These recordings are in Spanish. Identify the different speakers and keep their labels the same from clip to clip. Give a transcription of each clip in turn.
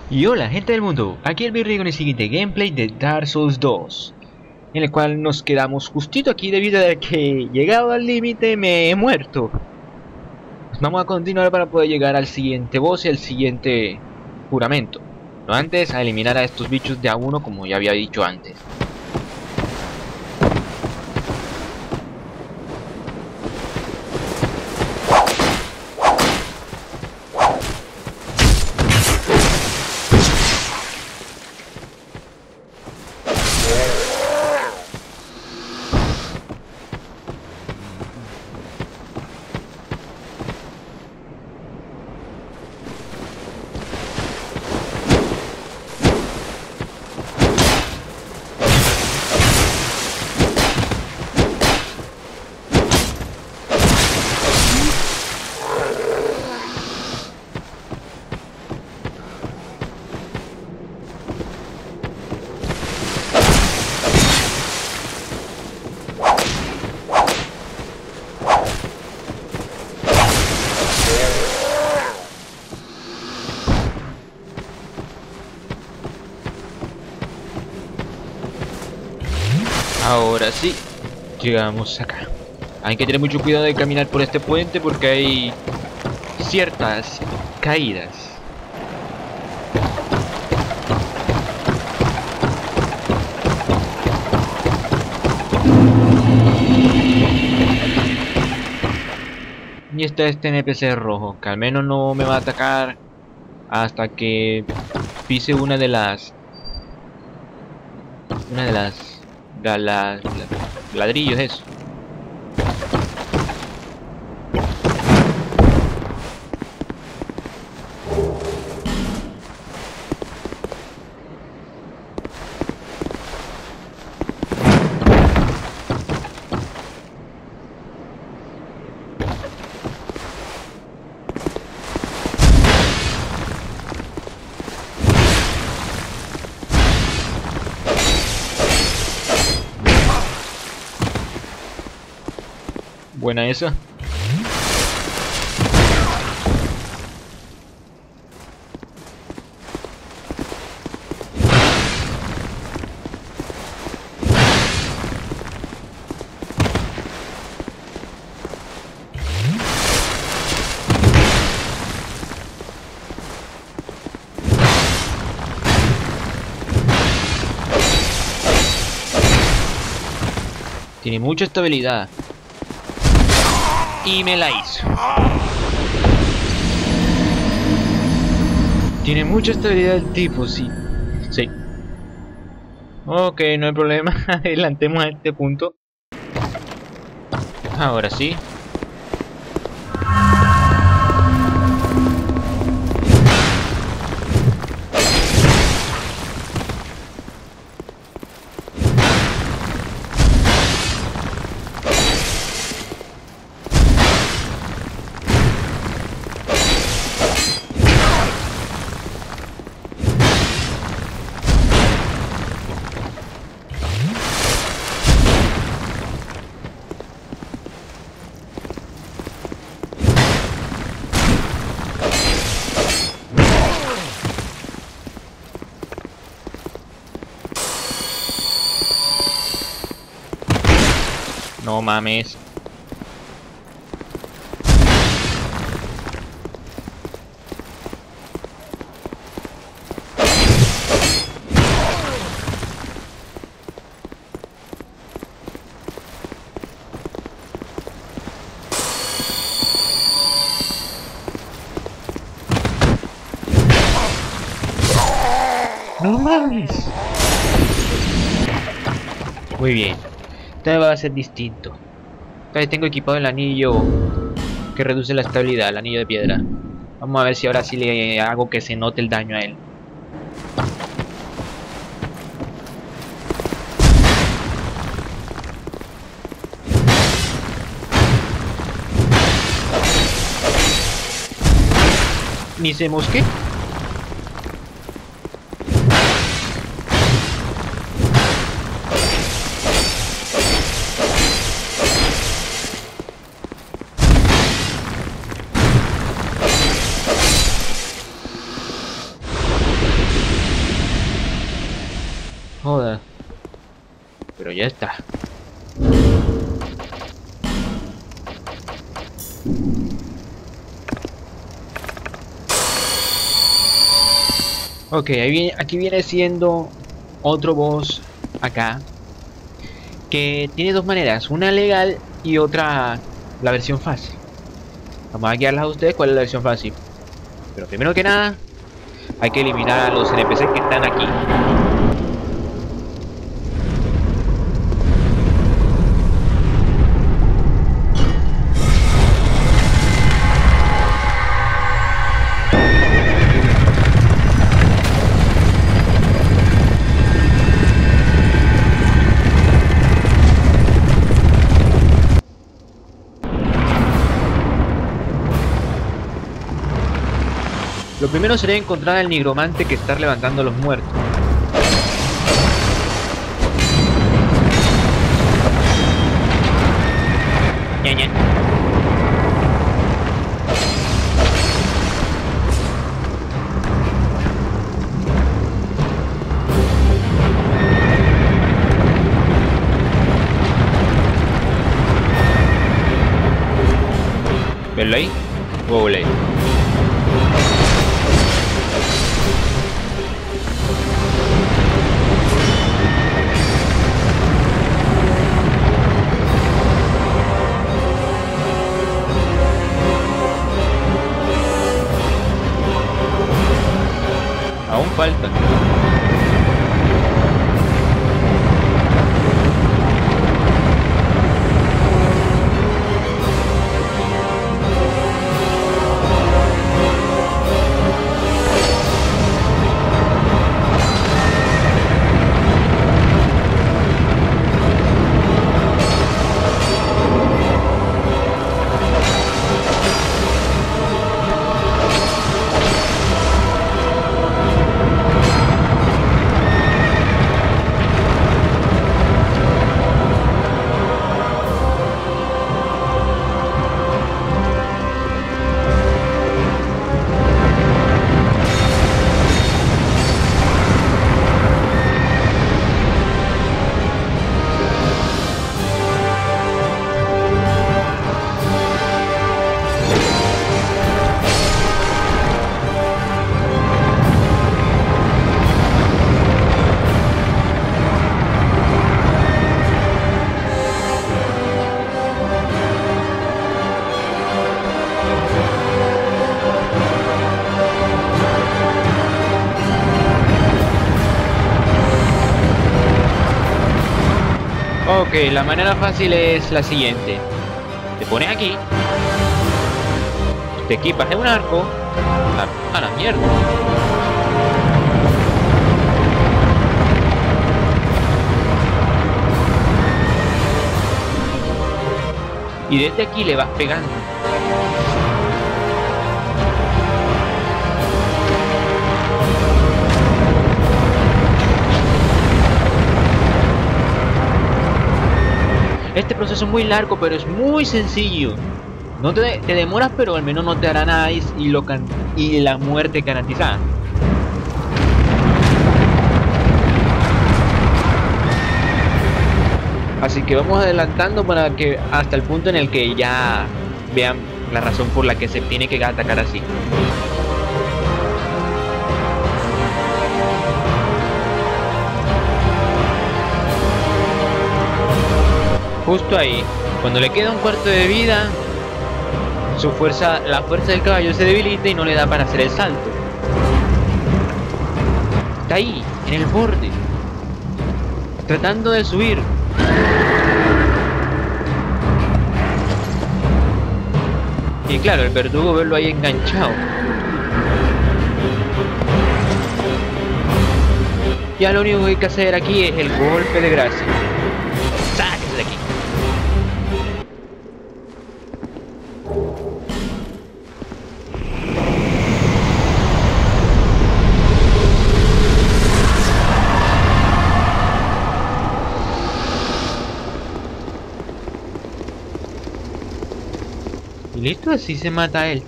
Speaker 1: Y hola gente del mundo, aquí el Virrey con el siguiente gameplay de Dark Souls 2, en el cual nos quedamos justito aquí debido a que llegado al límite me he muerto. Pues vamos a continuar para poder llegar al siguiente boss y al siguiente juramento. No antes a eliminar a estos bichos de a uno como ya había dicho antes. Ahora sí, llegamos acá. Hay que tener mucho cuidado de caminar por este puente porque hay ciertas caídas. Y está este NPC rojo, que al menos no me va a atacar hasta que pise una de las... ladrillos eso. Buena esa. Tiene mucha estabilidad. Y me la hizo. Tiene mucha estabilidad el tipo, sí. Sí. Ok, no hay problema. Adelantemos a este punto. Ahora sí. No mames. No mames. Muy bien. Esta va a ser distinto. Esta vez tengo equipado el anillo que reduce la estabilidad, el anillo de piedra. Vamos a ver si ahora sí le hago que se note el daño a él. Ni se mosque. joda. Pero ya está. Ok, ahí viene, aquí viene siendo otro boss acá. Que tiene dos maneras, una legal y otra la versión fácil. Vamos a guiarlas a ustedes cuál es la versión fácil. Pero primero que nada, hay que eliminar a los NPC que están aquí. Lo primero sería encontrar al nigromante que está levantando a los muertos. Ña, ña. ¿Verlo ahí? Google. Aún falta. Ok, la manera fácil es la siguiente. Te pones aquí, te equipas de un arco, a la mierda. Y desde aquí le vas pegando. Este proceso es muy largo, pero es muy sencillo. No te demoras, pero al menos no te hará nada y la muerte garantizada. Así que vamos adelantando para que hasta el punto en el que ya vean la razón por la que se tiene que atacar así. Justo ahí, cuando le queda un cuarto de vida, la fuerza del caballo se debilita y no le da para hacer el salto. Está ahí, en el borde, tratando de subir. Y claro, el verdugo verlo ahí enganchado. Ya lo único que hay que hacer aquí es el golpe de gracia. ¡Sáquese de aquí! Y listo, así se mata a él.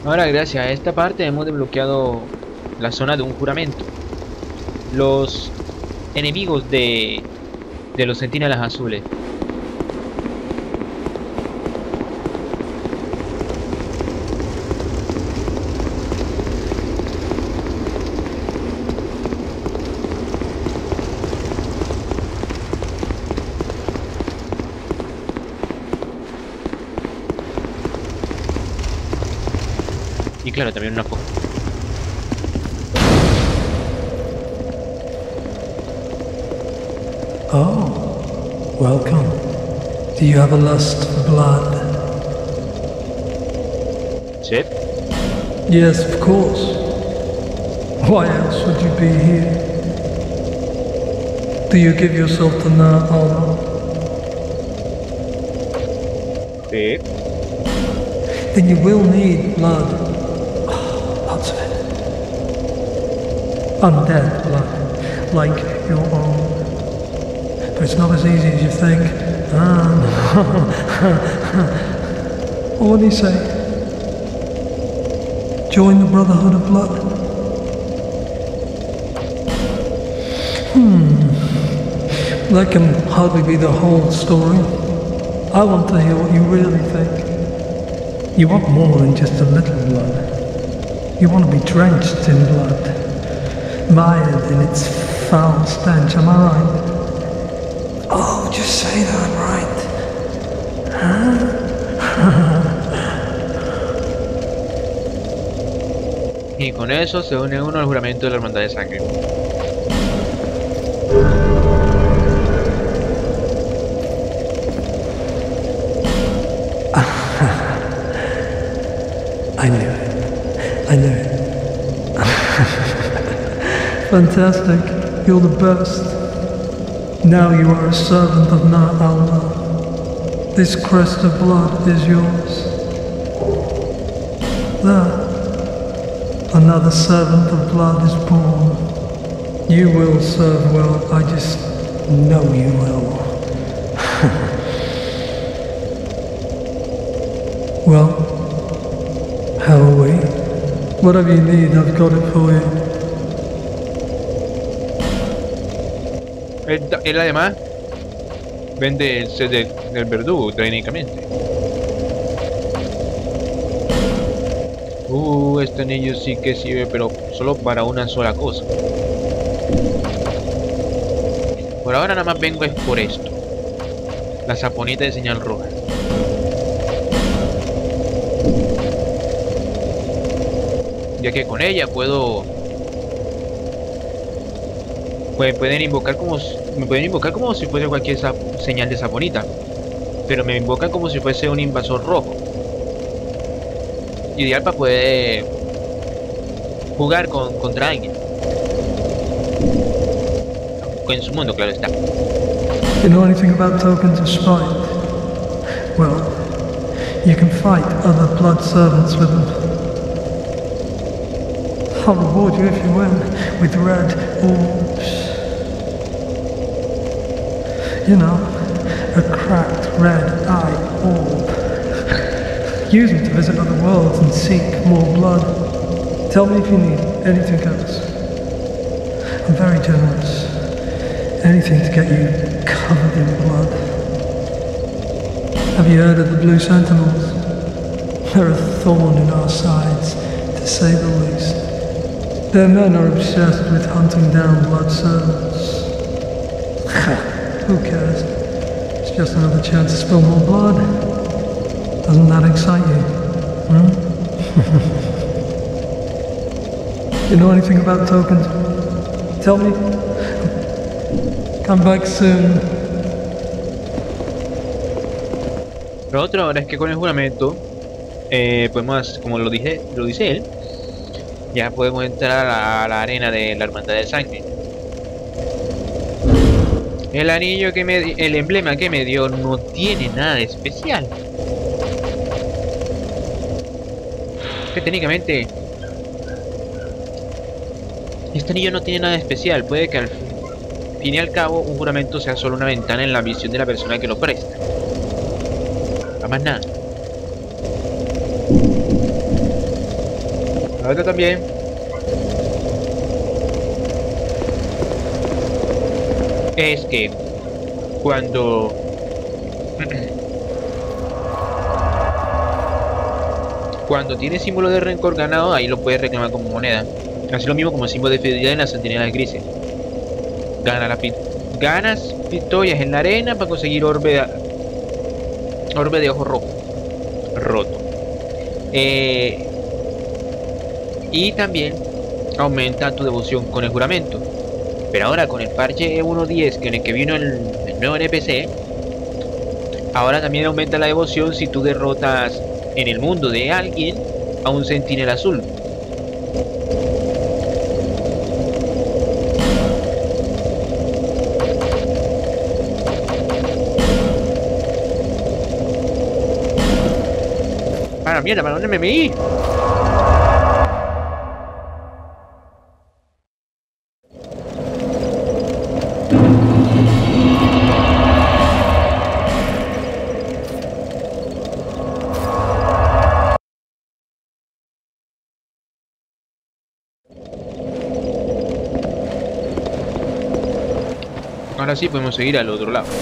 Speaker 1: Ahora, gracias a esta parte hemos desbloqueado la zona de un juramento. Los enemigos de los centinelas azules. Y claro, también una foto.
Speaker 2: Oh, welcome. Do you have a lust for blood?
Speaker 1: Sí.
Speaker 2: Yes, of course. Why else would you be here? Do you give yourself the honor?
Speaker 1: Sí.
Speaker 2: Then you will need blood. Lots of it. Undead blood, like your own. But it's not as easy as you think. Well, what do you say? Join the Brotherhood of Blood? That can hardly be the whole story. I want to hear what you really think. You want more than just a little blood. You want to be drenched in blood, mired in its foul stench, am I right? Oh, just say that I'm right.
Speaker 1: Y con eso se une uno al juramento de la hermandad de sangre.
Speaker 2: I knew it. I knew it. Fantastic. You're the best. Now you are a servant of Na'Alma. This crest of blood is yours. There. Another servant of blood is born. You will serve well. I just know you will. Well, how are we? Whatever you need, I've got it for you.
Speaker 1: Él además vende el set del verdugo técnicamente. Este anillo sí que sirve, pero solo para una sola cosa. Por ahora nada más vengo es por esto. La saponita de señal roja. Ya que con ella puedo... pueden invocar como... me pueden invocar como si fuese cualquier señal de saponita. Pero me invocan como si fuese un invasor rojo. Ideal para poder jugar contra alguien. En su mundo, claro está.
Speaker 2: You know anything about tokens of spite? Well, you can fight other blood servants with them. I'll reward you if you win with red orbs. You know, a cracked red eye orb. Use them to visit other worlds and seek more blood. Tell me if you need anything else. I'm very generous. Anything to get you covered in blood. Have you heard of the Blue Sentinels? They're a thorn in our sides, to say the least. Their men are obsessed with hunting down blood servants. Who cares? It's just another chance to spill more blood. Doesn't that excite you? You know anything about tokens? Tell me. Come back soon.
Speaker 1: Lo otro ahora es que con el juramento podemos, como lo dice él, ya podemos entrar a la arena de la hermandad de sangre. El anillo el emblema que me dio no tiene nada de especial. Que técnicamente este anillo no tiene nada de especial. Puede que al fin y al cabo un juramento sea solo una ventana en la visión de la persona que lo presta. A más nada. La otra también. Es que cuando cuando tienes símbolo de rencor ganado, ahí lo puedes reclamar como moneda. Así lo mismo como símbolo de fidelidad en las centinelas grises. Ganas victorias en la arena para conseguir orbe de ojo roto. Y también aumenta tu devoción con el juramento. Pero ahora con el parche 1.10 en el que vino el nuevo NPC, ahora también aumenta la devoción si tú derrotas en el mundo de alguien a un centinela azul. ¡Ah, mierda! ¿Para dónde me metí? Ahora sí podemos seguir al otro lado.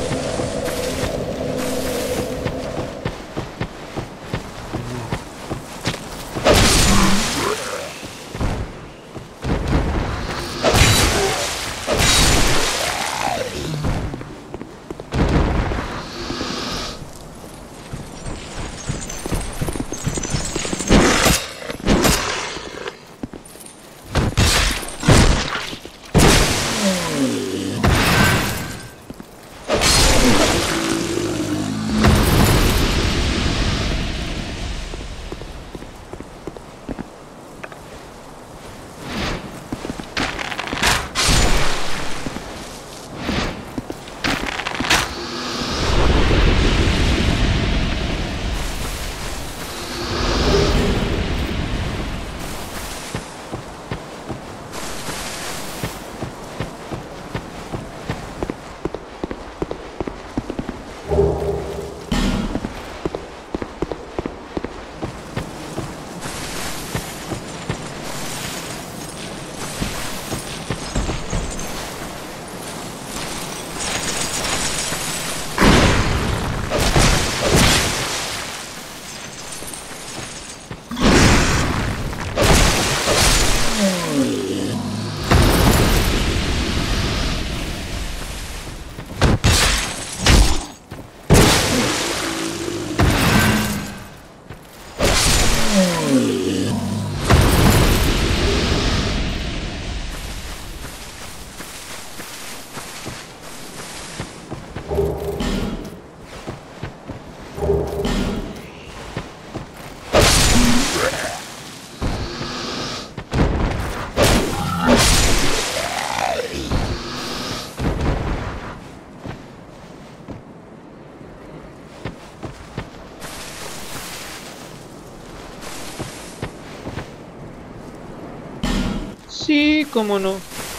Speaker 1: Sí, cómo no.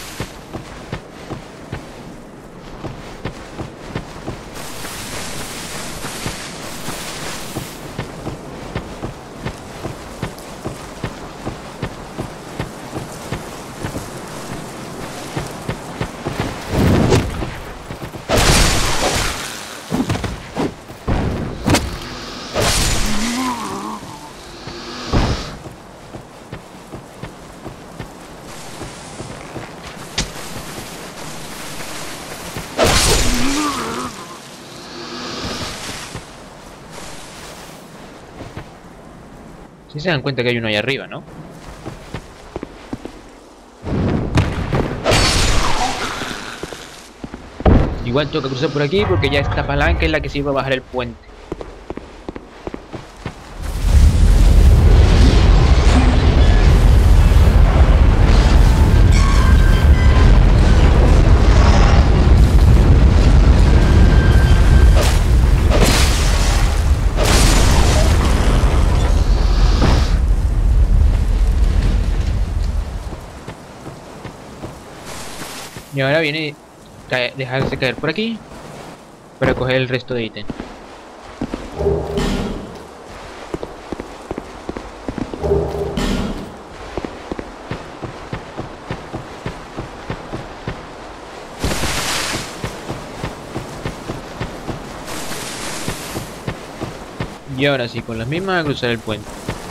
Speaker 1: Si se dan cuenta que hay uno ahí arriba, ¿no? Igual toca cruzar por aquí porque ya esta palanca es la que se iba a bajar el puente. Y ahora viene dejarse caer por aquí para coger el resto de ítem. Y ahora sí, con las mismas a cruzar el puente.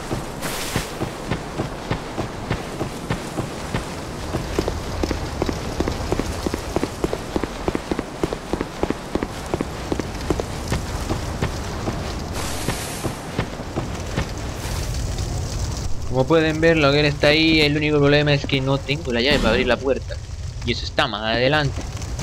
Speaker 1: Como pueden ver, la hoguera está ahí. El único problema es que no tengo la llave para abrir la puerta. Y eso está más adelante.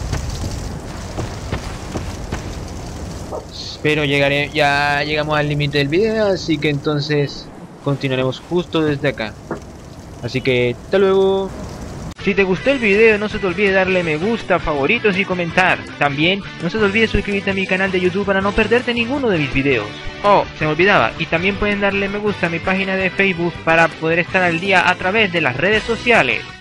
Speaker 1: Pero ya llegamos al límite del video, así que entonces continuaremos justo desde acá. Así que hasta luego. Si te gustó el video, no se te olvide darle me gusta, favoritos y comentar. También no se te olvide suscribirte a mi canal de YouTube para no perderte ninguno de mis videos. Oh, se me olvidaba, y también pueden darle me gusta a mi página de Facebook para poder estar al día a través de las redes sociales.